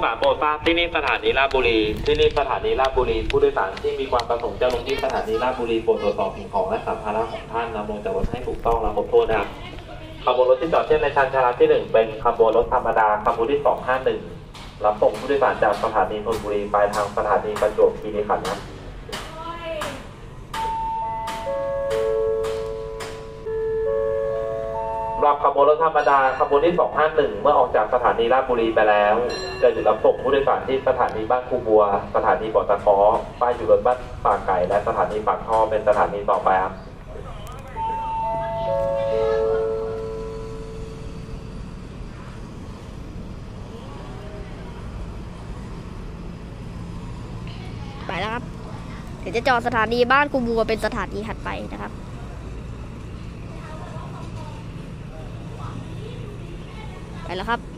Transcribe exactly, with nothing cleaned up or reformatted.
สารโปรดทราบที่นี่สถานีราชบุรีที่นี่สถานีราชบุรีผู้โดยสารที่มีความประสงค์จะลงที่สถานีราชบุรีโปรดตรวจสอบสิ่งของและสัมภาระของท่านนำลงจากรถให้ถูกต้องและครบถ้วนนะครับขบวนรถที่จอดเช่นในชั้นชาลาที่หนึ่งเป็นขบวนรถธรรมดาขบวนที่สองห้าหนึ่งรับส่งผู้โดยสารจากสถานีธนบุรีไปทางสถานีประจวบคีรีขันธ์ครับรับขบวนรถธรรมดาขบวนที่สองห้าหนึ่งเมื่อออกจากสถานีราชบุรีไปแล้วจะหยุดรับส่งผู้โดยสารที่สถานีบ้านคูบัวสถานีบ่อตะเคาะป้ายหยุดรถบ้านปากไก่และสถานีปากท่อเป็นสถานีต่อไปครับไปแล้วครับเดี๋ยวจะจอดสถานีบ้านกูบัวเป็นสถานีถัดไปนะครับไปแล้วครับ